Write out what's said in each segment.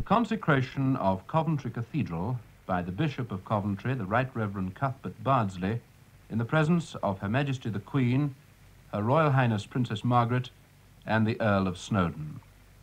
Consecration of Coventry Cathedral by the Bishop of Coventry, the Right Reverend Cuthbert Bardsley, in the presence of Her Majesty the Queen, Her Royal Highness Princess Margaret, and the Earl of Snowdon.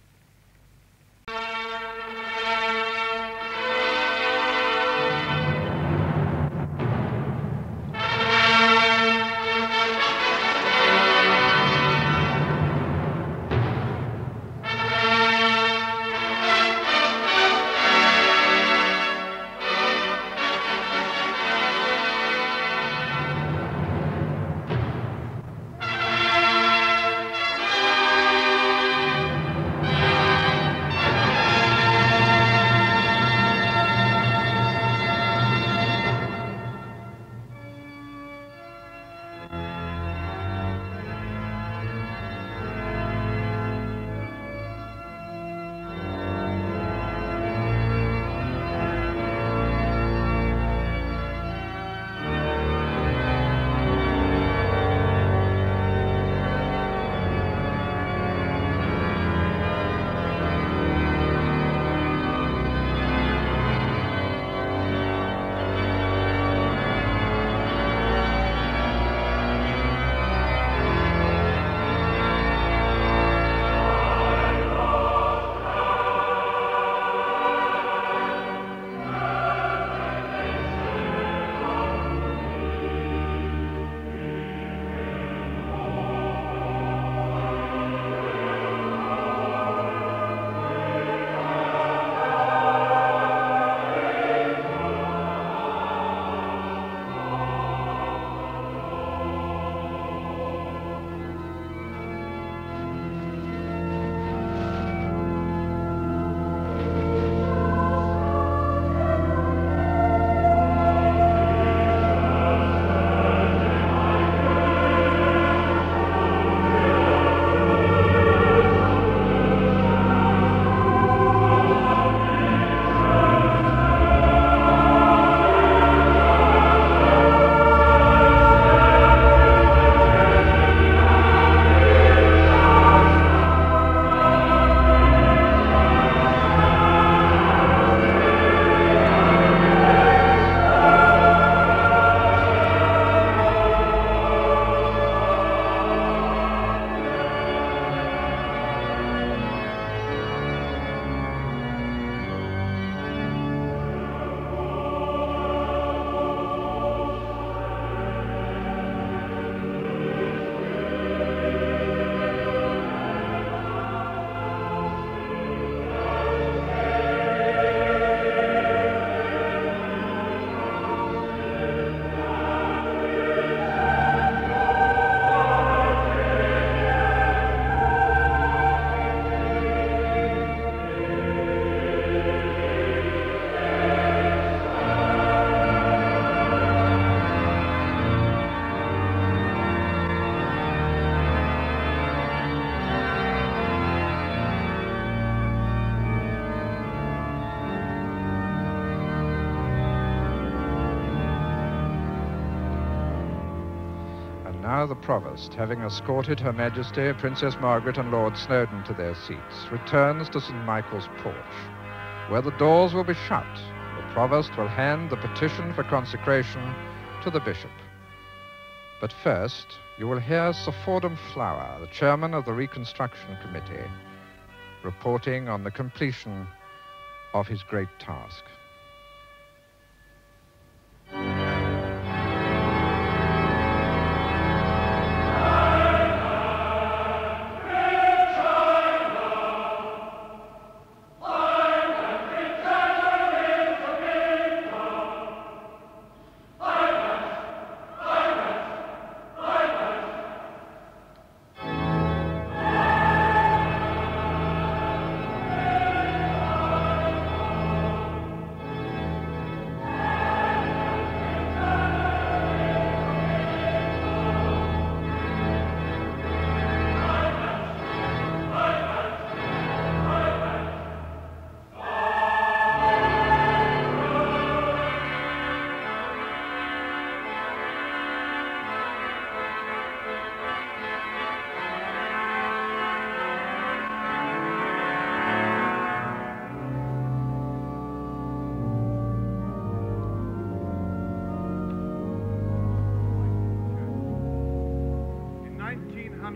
Now the Provost, having escorted Her Majesty, Princess Margaret and Lord Snowdon to their seats, returns to St. Michael's porch, where the doors will be shut. The Provost will hand the petition for consecration to the Bishop. But first, you will hear Sir Fordham Flower, the chairman of the Reconstruction Committee, reporting on the completion of his great task.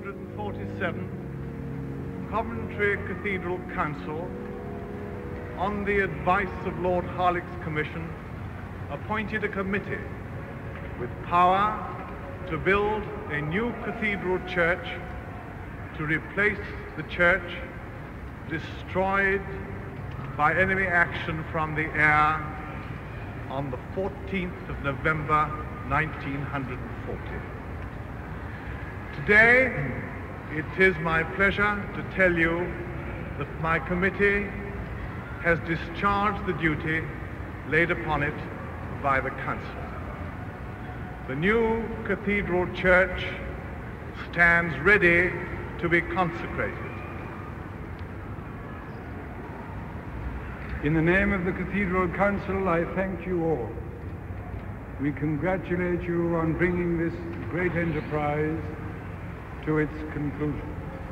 1847, Coventry Cathedral Council, on the advice of Lord Harlech's Commission, appointed a committee with power to build a new cathedral church to replace the church destroyed by enemy action from the air on the 14th of November 1940. Today, it is my pleasure to tell you that my committee has discharged the duty laid upon it by the Council. The new cathedral church stands ready to be consecrated. In the name of the Cathedral Council, I thank you all. We congratulate you on bringing this great enterprise to its conclusion.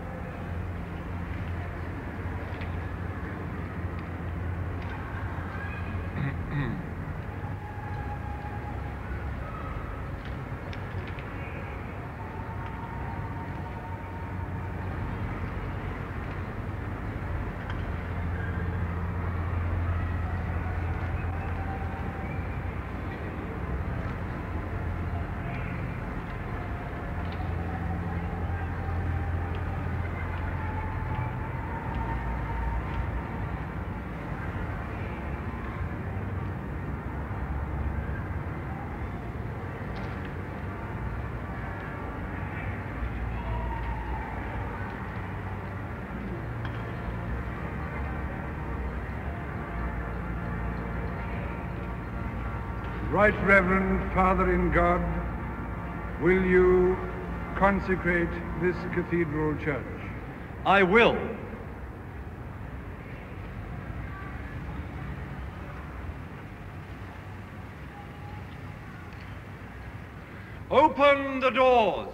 Right Reverend Father in God, will you consecrate this cathedral church? I will. Open the doors.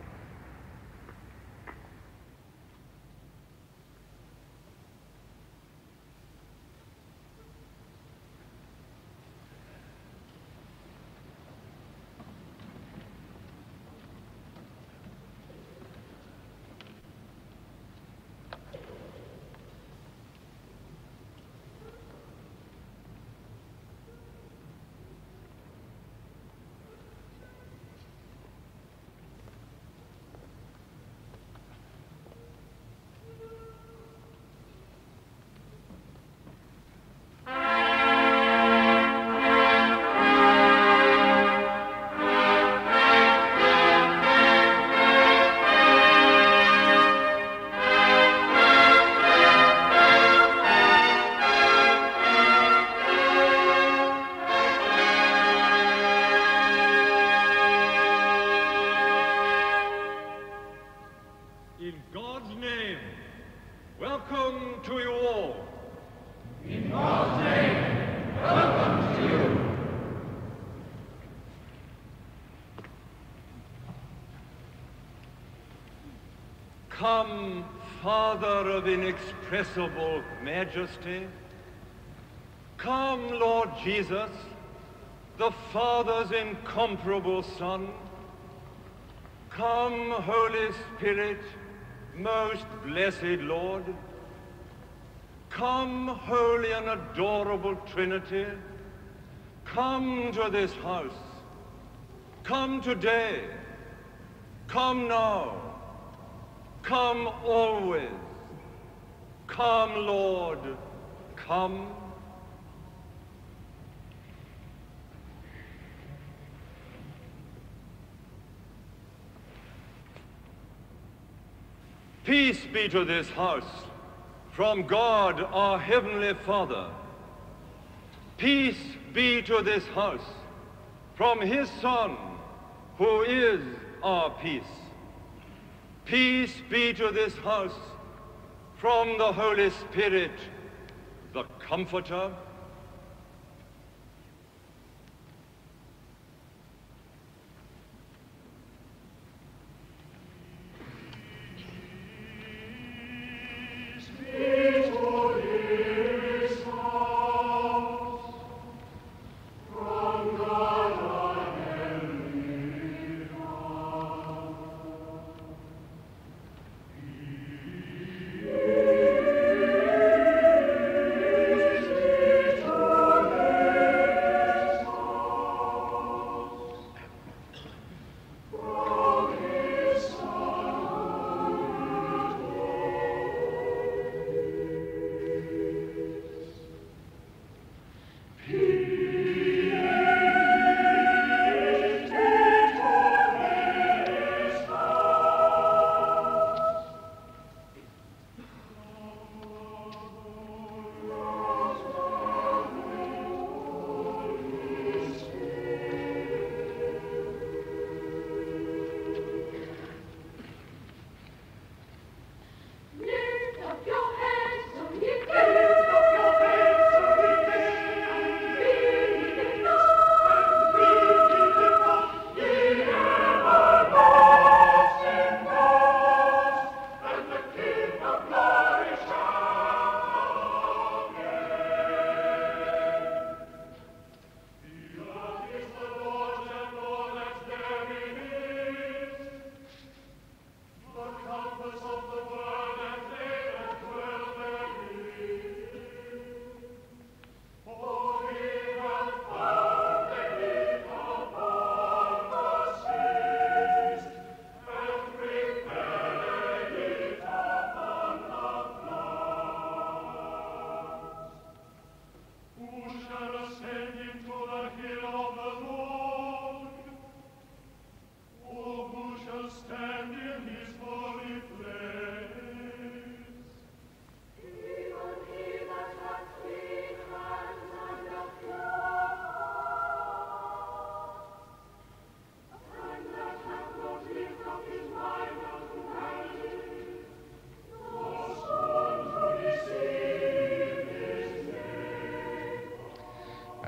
In God's name, welcome to you all. In God's name, welcome to you. Come, Father of inexpressible majesty. Come, Lord Jesus, the Father's incomparable Son. Come, Holy Spirit, most blessed Lord. Come, holy and adorable Trinity. Come to this house. Come today. Come now. Come always. Come, Lord. Come. Peace be to this house from God our Heavenly Father. Peace be to this house from His Son, who is our peace. Peace be to this house from the Holy Spirit, the Comforter.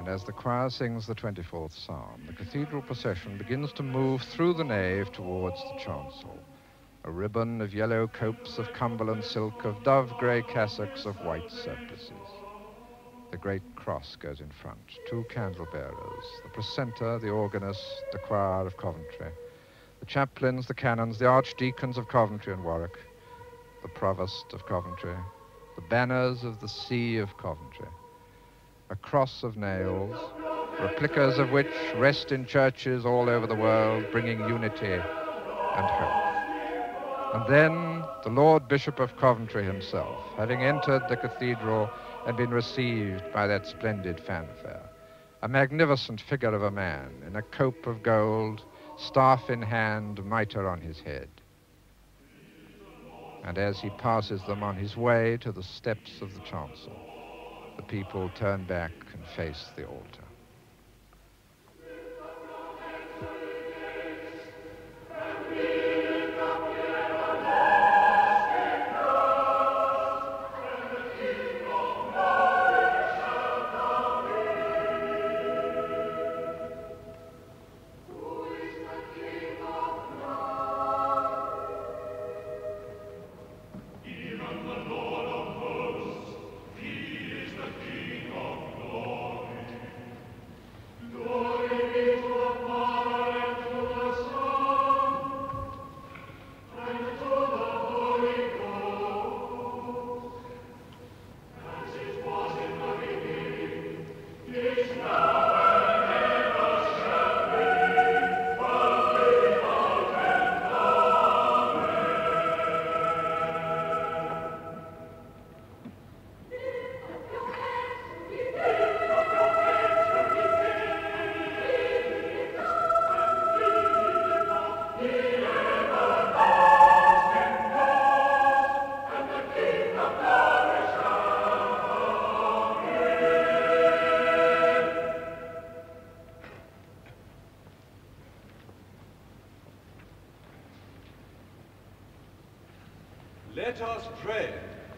and as the choir sings the 24th Psalm, the cathedral procession begins to move through the nave towards the chancel. A ribbon of yellow copes of Cumberland silk, of dove-grey cassocks, of white surplices. The great cross goes in front, 2 candle-bearers, the precentor, the organist, the choir of Coventry, the chaplains, the canons, the archdeacons of Coventry and Warwick, the provost of Coventry, the banners of the See of Coventry, a cross of nails, replicas of which rest in churches all over the world, bringing unity and hope. And then the Lord Bishop of Coventry himself, having entered the cathedral and been received by that splendid fanfare, a magnificent figure of a man in a cope of gold, staff in hand, mitre on his head. And as he passes them on his way to the steps of the chancel, the people turn back and face the altar. Let us pray.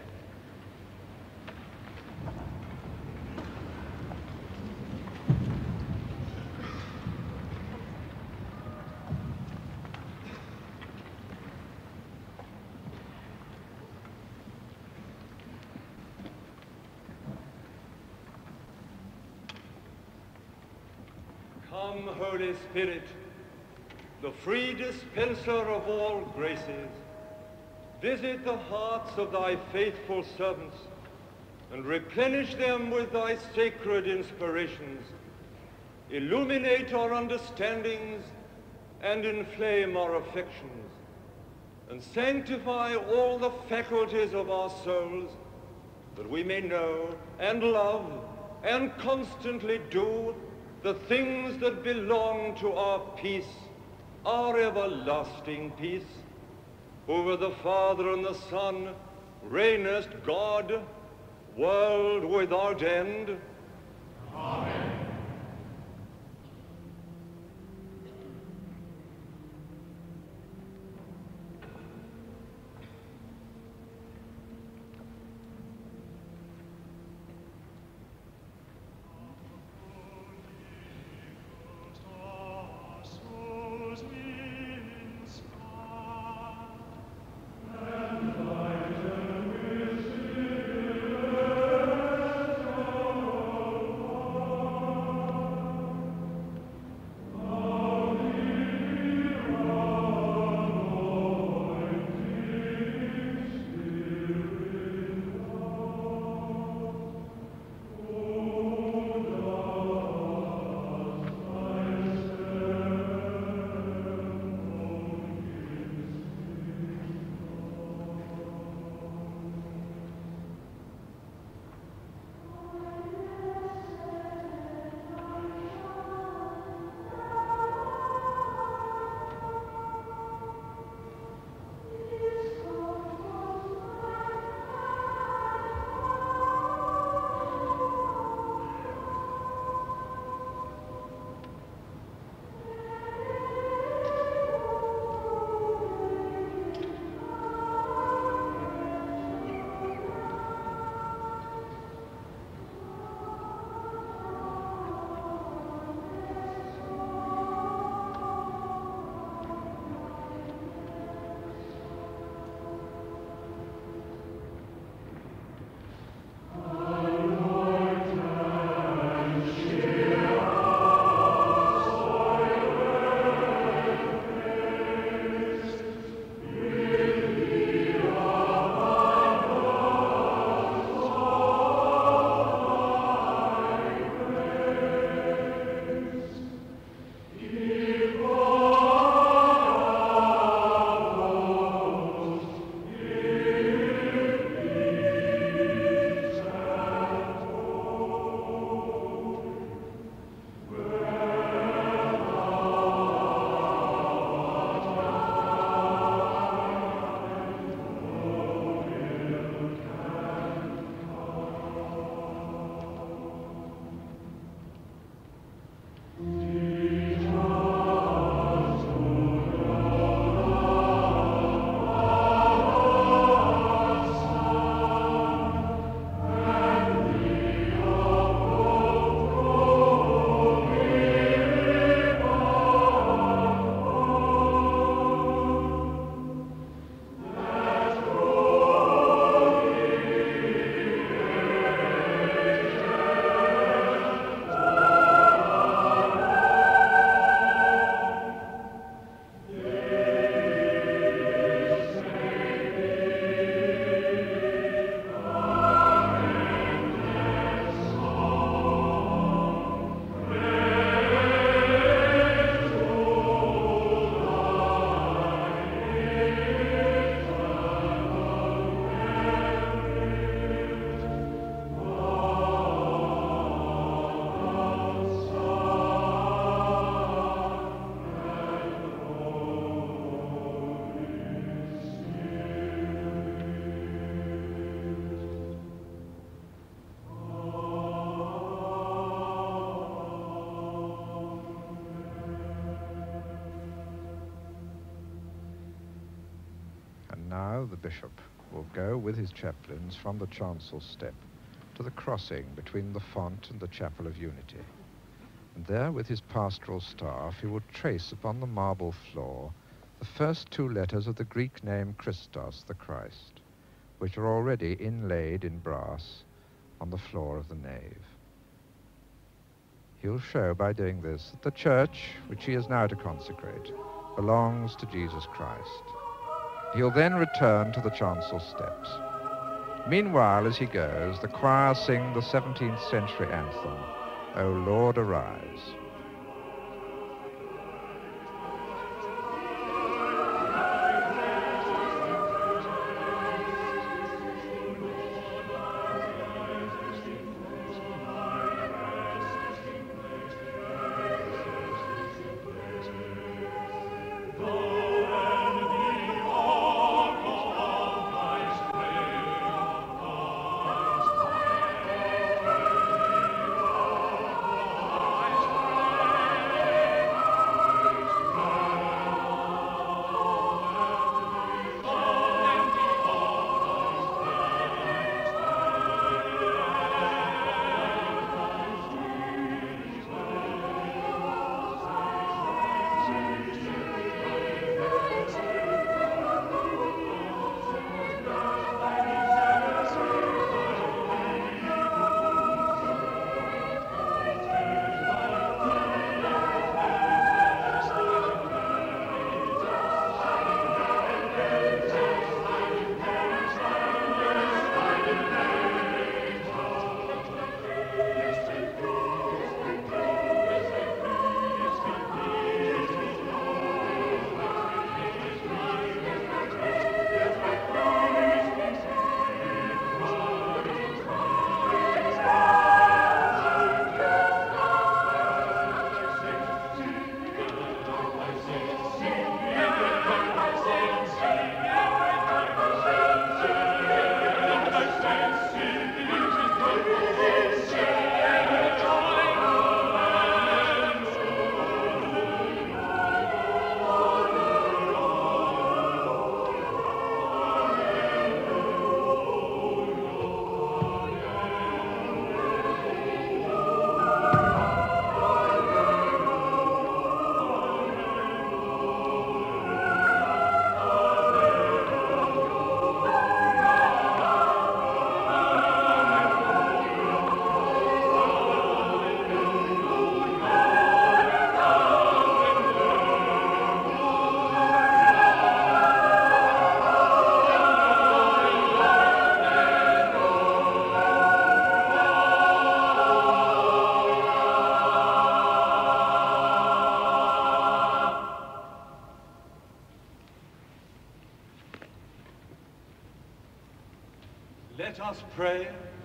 Come, Holy Spirit, the free dispenser of all graces, visit the hearts of thy faithful servants and replenish them with thy sacred inspirations. Illuminate our understandings and inflame our affections, and sanctify all the faculties of our souls, that we may know and love and constantly do the things that belong to our peace, our everlasting peace. Over the Father and the Son reignest God, world without end. Amen. Amen. Now the bishop will go with his chaplains from the chancel step to the crossing between the font and the Chapel of Unity. And there, with his pastoral staff, he will trace upon the marble floor the first two letters of the Greek name Christos, the Christ, which are already inlaid in brass on the floor of the nave. He'll show by doing this that the church, which he is now to consecrate, belongs to Jesus Christ. He'll then return to the chancel steps. Meanwhile, as he goes, the choir sing the 17th century anthem, O Lord, Arise. Let us pray.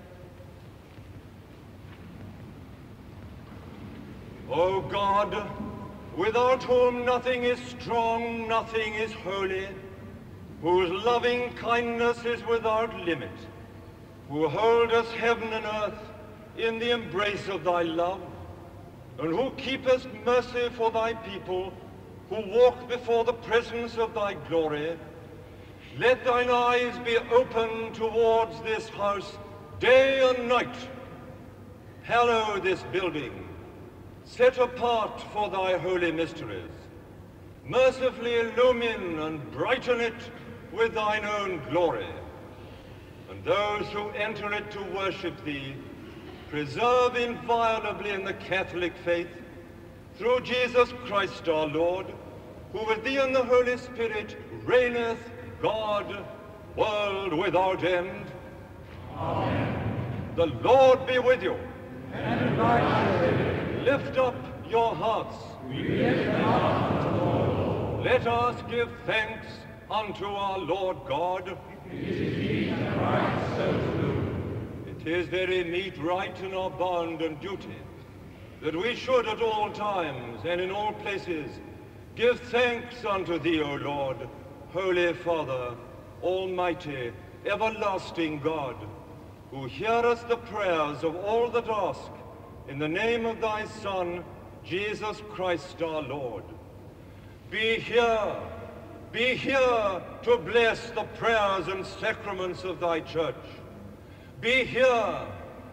O God, without whom nothing is strong, nothing is holy, whose loving kindness is without limit, who holdest heaven and earth in the embrace of thy love, and who keepest mercy for thy people, who walk before the presence of thy glory, let thine eyes be open towards this house day and night. Hallow this building, set apart for thy holy mysteries. Mercifully illumine and brighten it with thine own glory. And those who enter it to worship thee, preserve inviolably in the Catholic faith, through Jesus Christ our Lord, who with thee and the Holy Spirit reigneth, God, world without end. Amen. The Lord be with you. And thy spirit. Lift up your hearts. We lift them up to the Lord. Let us give thanks unto our Lord God. It is meet and right so to do. It is very meet, right, and our bond and duty that we should at all times and in all places give thanks unto thee, O Lord, Holy Father, Almighty, everlasting God, who hearest the prayers of all that ask, in the name of thy Son, Jesus Christ our Lord. Be here, be here to bless the prayers and sacraments of thy church. Be here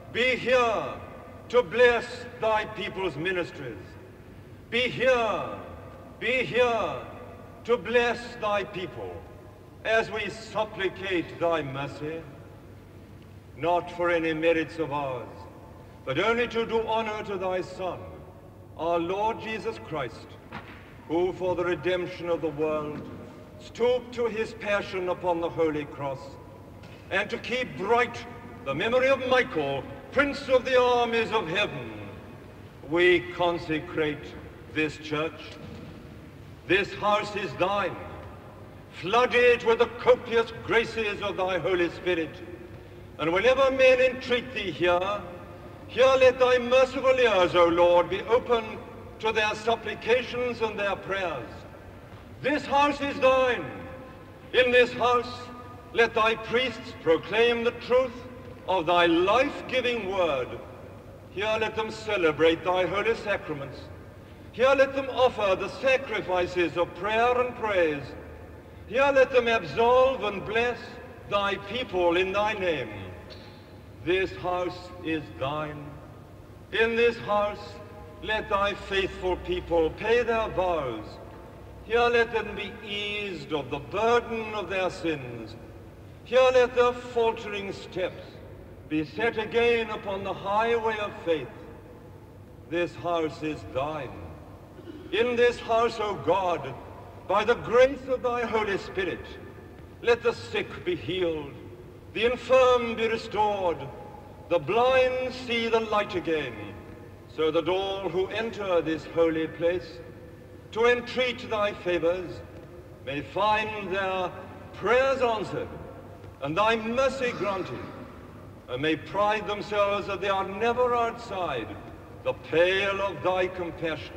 to bless thy people's ministries. Be here to bless thy people as we supplicate thy mercy, not for any merits of ours, but only to do honor to thy Son, our Lord Jesus Christ, who for the redemption of the world stooped to his passion upon the holy cross, and to keep bright the memory of Michael, Prince of the armies of heaven. We consecrate this church. This house is thine. Flood it with the copious graces of thy Holy Spirit. And whenever men entreat thee here let thy merciful ears, O Lord, be open to their supplications and their prayers. This house is thine. In this house, let thy priests proclaim the truth of thy life-giving word. Here let them celebrate thy holy sacraments. Here let them offer the sacrifices of prayer and praise. Here let them absolve and bless thy people in thy name. This house is thine. In this house, let thy faithful people pay their vows. Here let them be eased of the burden of their sins. Here let their faltering steps be set again upon the highway of faith. This house is thine. In this house, O God, by the grace of thy Holy Spirit, let the sick be healed, the infirm be restored, the blind see the light again, so that all who enter this holy place to entreat thy favors may find their prayers answered and thy mercy granted, and may pride themselves that they are never outside the pale of thy compassion.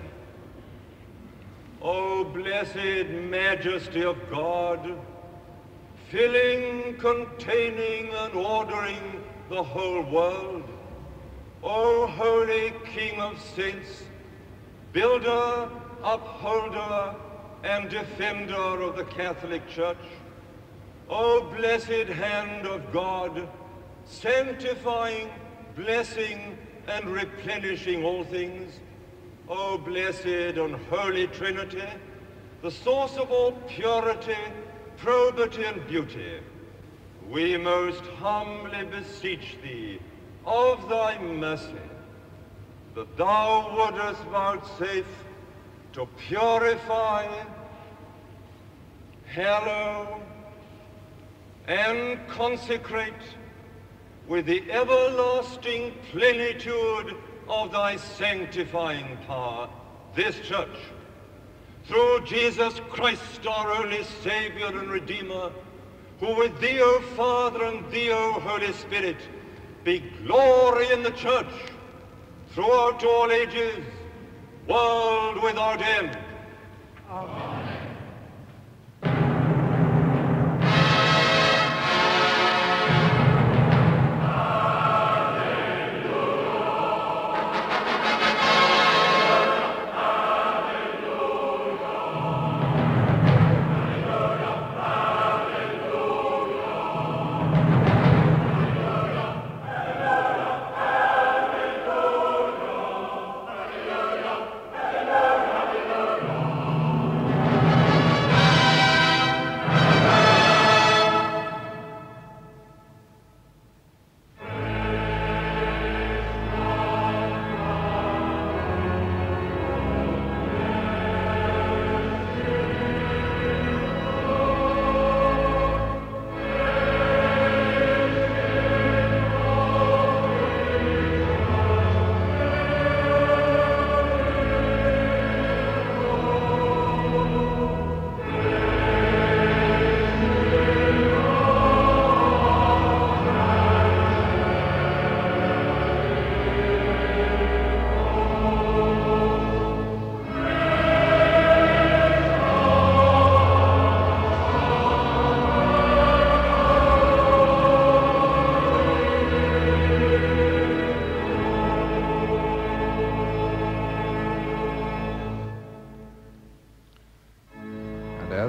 O blessed majesty of God, filling, containing, and ordering the whole world, O holy King of saints, builder, upholder, and defender of the Catholic Church, O blessed hand of God, sanctifying, blessing, and replenishing all things, O blessed and holy Trinity, the source of all purity, probity, and beauty, we most humbly beseech thee of thy mercy, that thou wouldest vouchsafe to purify, hallow, and consecrate with the everlasting plenitude of thy sanctifying power this church, through Jesus Christ, our only Savior and Redeemer, who with thee, O Father, and thee, O Holy Spirit, be glory in the church throughout all ages, world without end. Amen.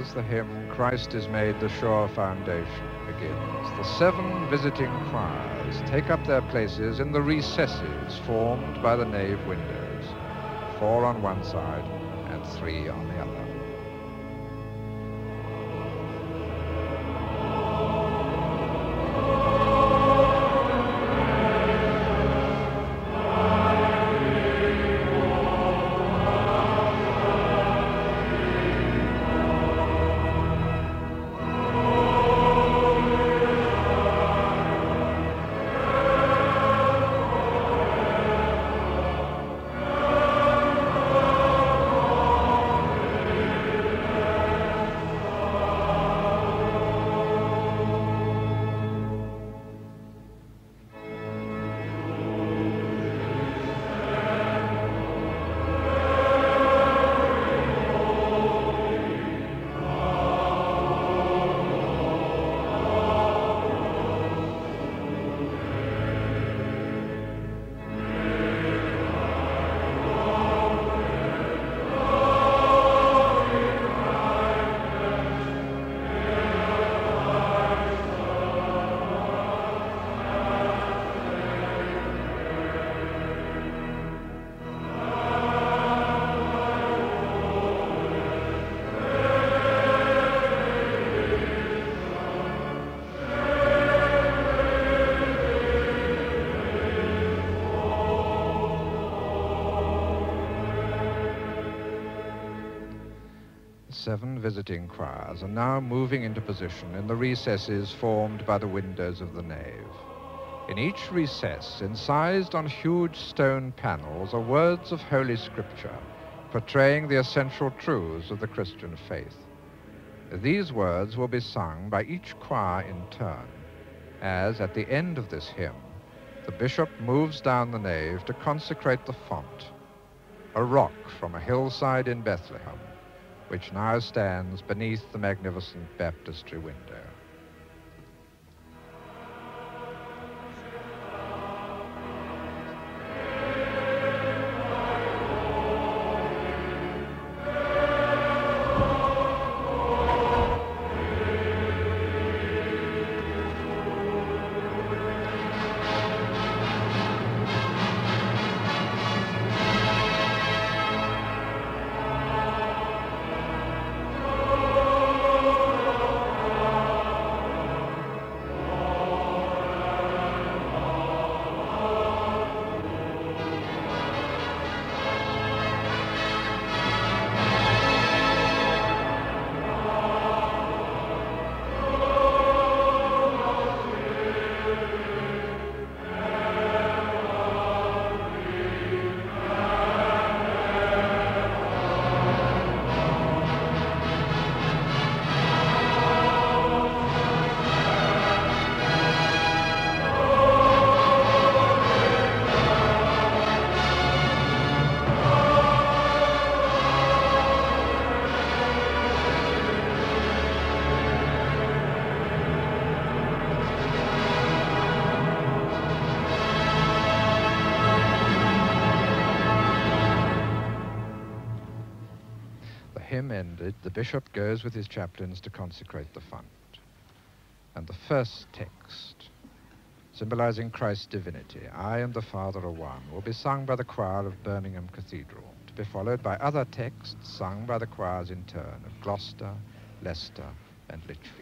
as the hymn, "Christ is made the sure foundation," begins, the 7 visiting choirs take up their places in the recesses formed by the nave windows, 4 on one side and 3 on the other. Seven visiting choirs are now moving into position in the recesses formed by the windows of the nave. In each recess, incised on huge stone panels, are words of Holy Scripture, portraying the essential truths of the Christian faith. These words will be sung by each choir in turn, as at the end of this hymn, the bishop moves down the nave to consecrate the font, a rock from a hillside in Bethlehem, which now stands beneath the magnificent baptistry window. Hymn ended, the bishop goes with his chaplains to consecrate the font. And the first text, symbolizing Christ's divinity, "I and the Father are one," will be sung by the choir of Birmingham Cathedral, to be followed by other texts sung by the choirs in turn of Gloucester, Leicester, and Lichfield.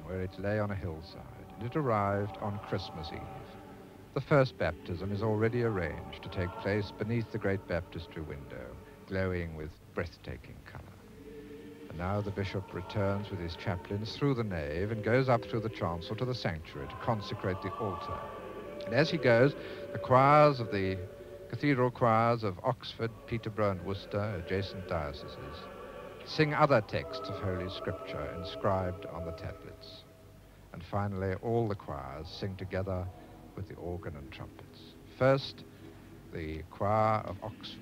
where it lay on a hillside, and it arrived on Christmas Eve. The first baptism is already arranged to take place beneath the great baptistry window, glowing with breathtaking color. And now the bishop returns with his chaplains through the nave and goes up through the chancel to the sanctuary to consecrate the altar. And as he goes, the choirs of the cathedral choirs of Oxford, Peterborough, and Worcester, adjacent dioceses, sing other texts of Holy Scripture inscribed on the tablets. And finally, all the choirs sing together with the organ and trumpets. First, the choir of Oxford.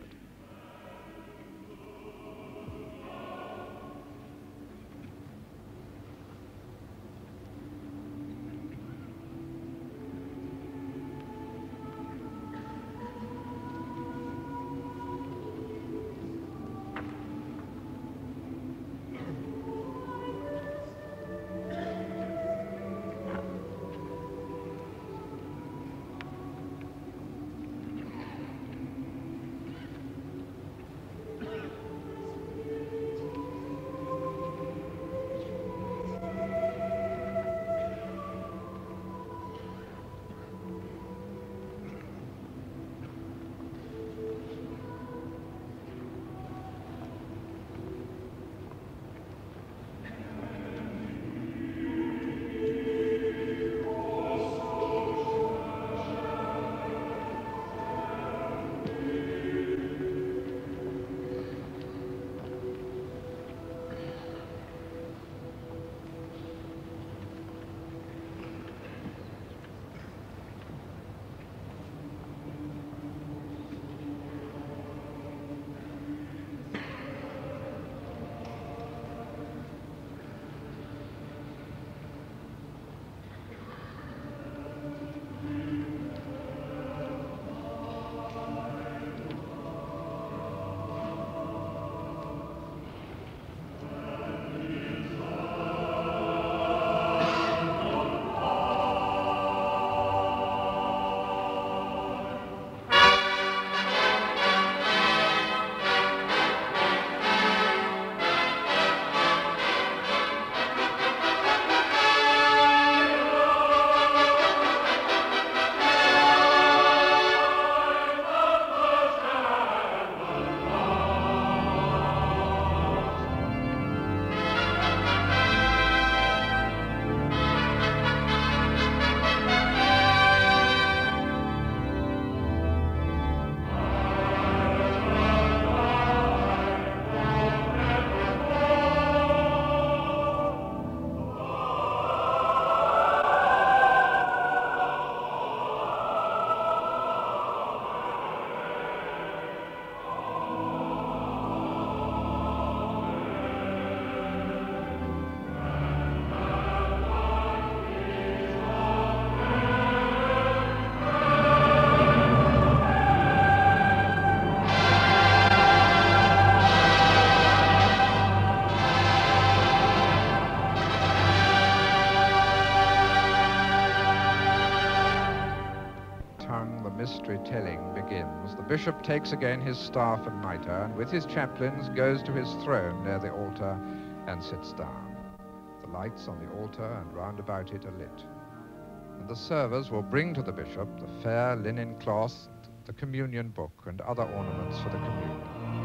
Mystery telling begins. The bishop takes again his staff and mitre, and with his chaplains goes to his throne near the altar and sits down. The lights on the altar and round about it are lit. And the servers will bring to the bishop the fair linen cloth, the communion book, and other ornaments for the communion.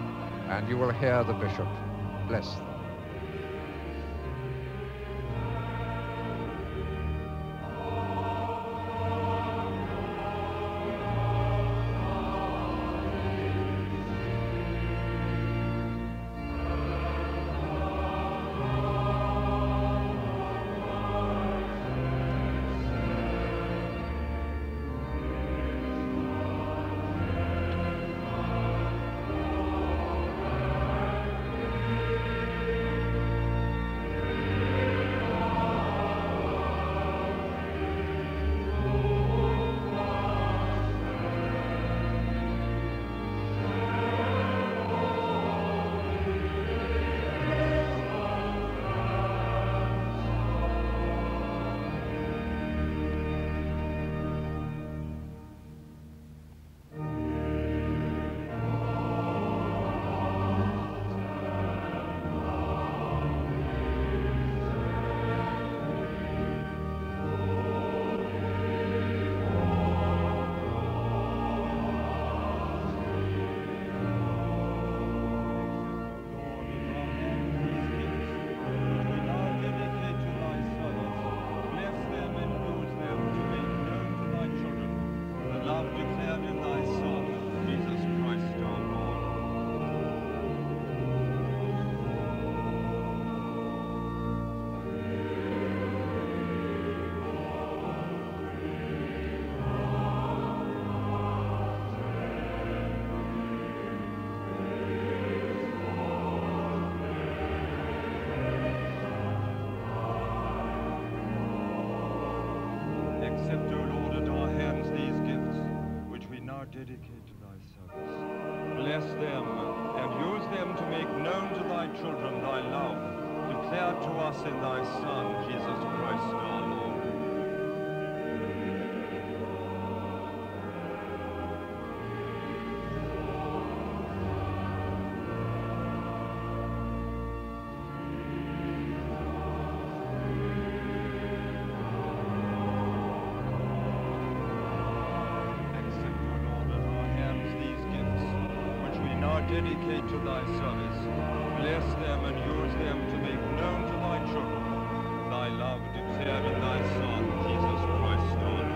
And you will hear the bishop bless them. Accept, O Lord, at our hands these gifts, which we now dedicate to thy service. Bless them, and use them to make known to thy children thy love, declared to us in thy Son, Jesus Christ our Lord. Dedicate to thy service. Bless them and use them to make known to thy children thy love declared in thy Son, Jesus Christ our Lord.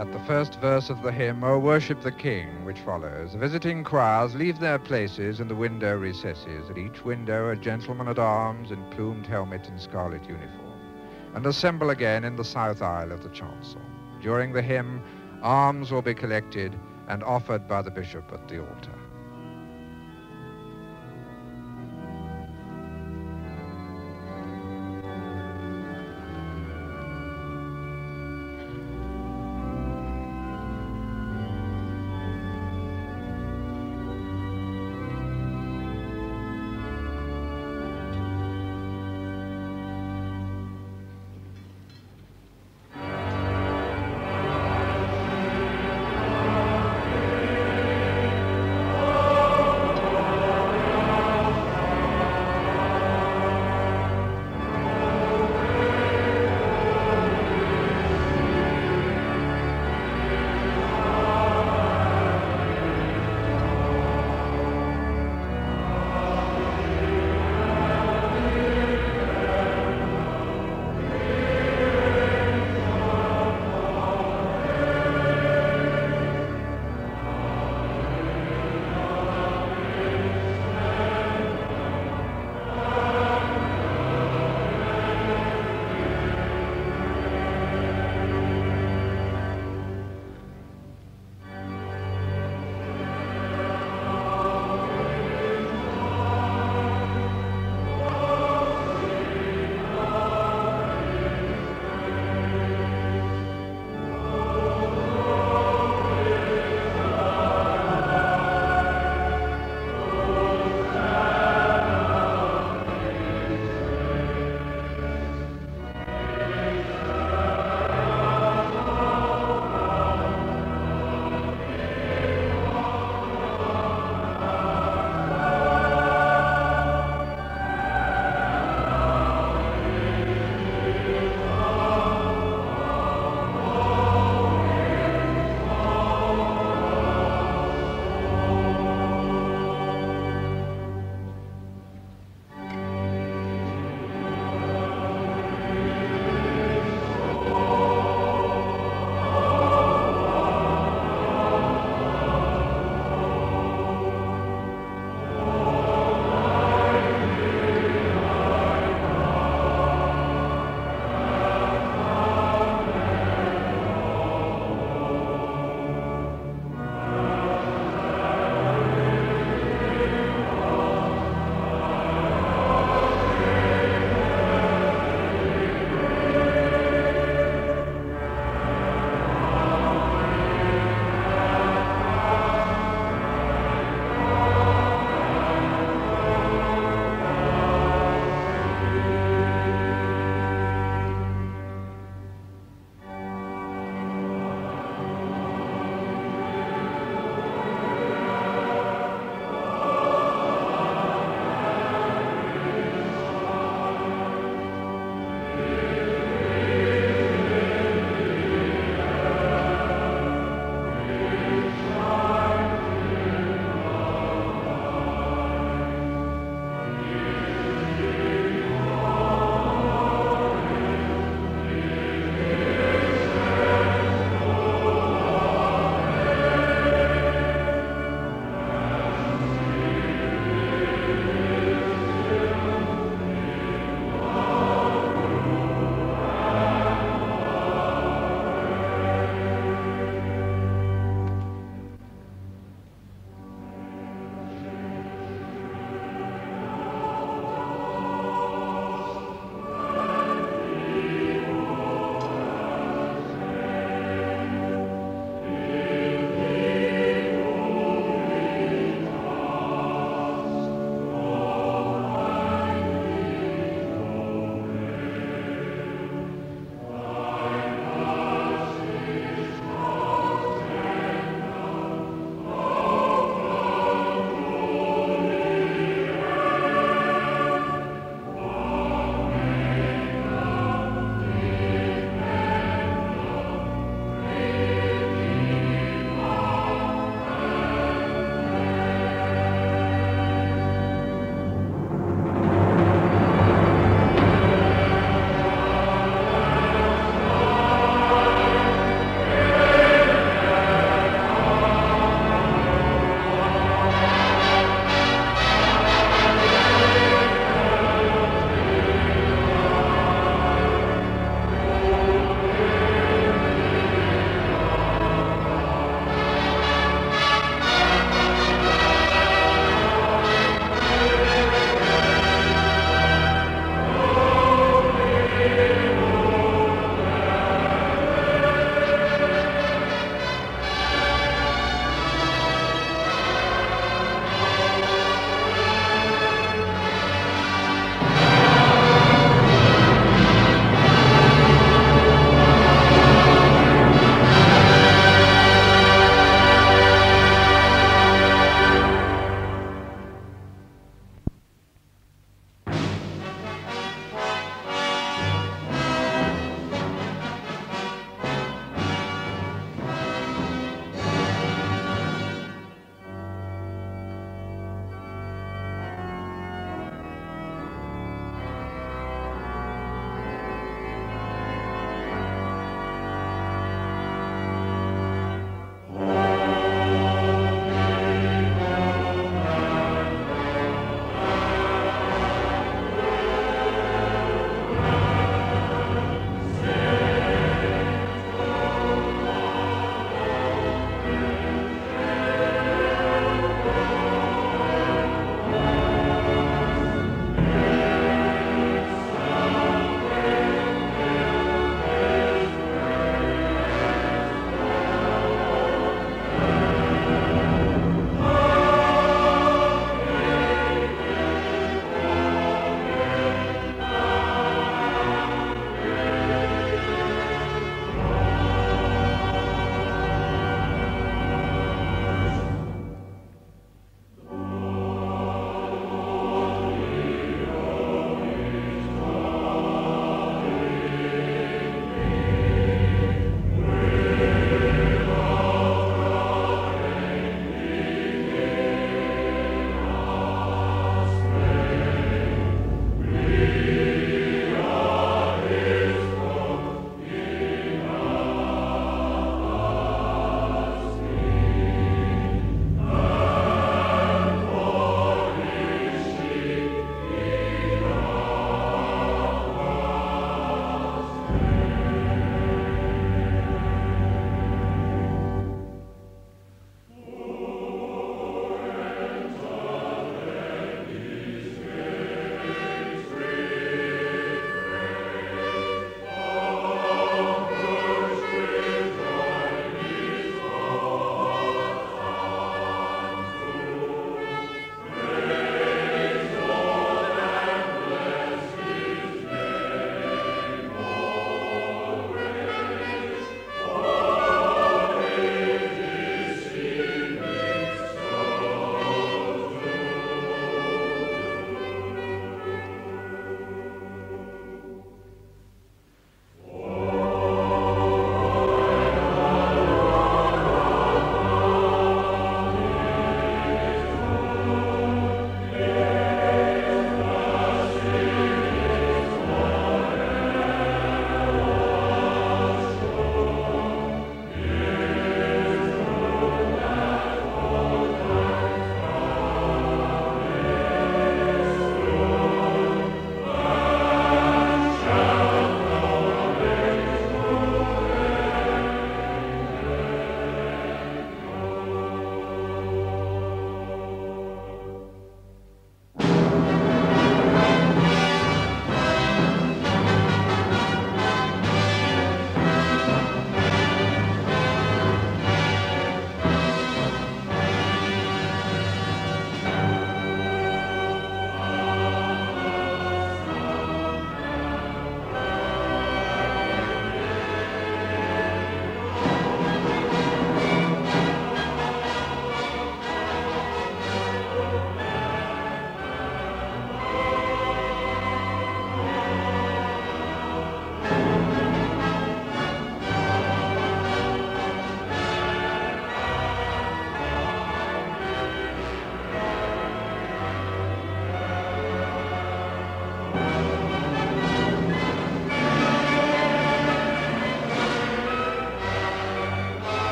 At the first verse of the hymn, O Worship the King, which follows, the visiting choirs leave their places in the window recesses, at each window a gentleman-at-arms in plumed helmet and scarlet uniform, and assemble again in the south aisle of the chancel. During the hymn, alms will be collected and offered by the bishop at the altar.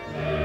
Sing